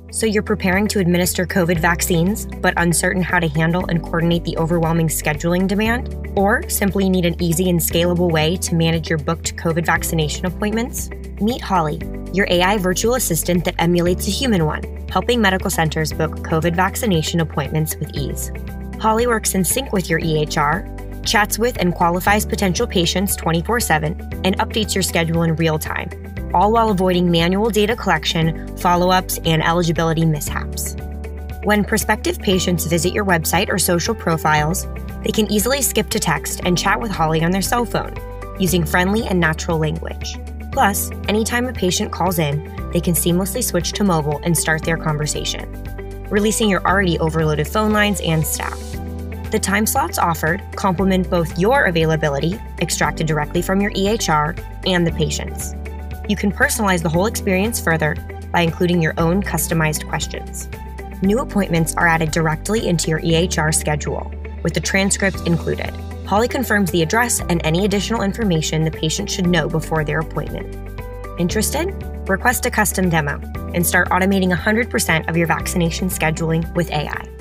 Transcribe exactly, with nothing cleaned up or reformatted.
So you're preparing to administer COVID vaccines, but uncertain how to handle and coordinate the overwhelming scheduling demand? Or simply need an easy and scalable way to manage your booked COVID vaccination appointments? Meet Holly, your A I virtual assistant that emulates a human one, helping medical centers book COVID vaccination appointments with ease. Holly works in sync with your E H R, chats with and qualifies potential patients twenty-four seven, and updates your schedule in real time, all while avoiding manual data collection, follow-ups, and eligibility mishaps. When prospective patients visit your website or social profiles, they can easily skip to text and chat with Holly on their cell phone, using friendly and natural language. Plus, anytime a patient calls in, they can seamlessly switch to mobile and start their conversation, releasing your already overloaded phone lines and staff. The time slots offered complement both your availability, extracted directly from your E H R, and the patient's. You can personalize the whole experience further by including your own customized questions. New appointments are added directly into your E H R schedule, with the transcript included. Holly confirms the address and any additional information the patient should know before their appointment. Interested? Request a custom demo and start automating one hundred percent of your vaccination scheduling with A I.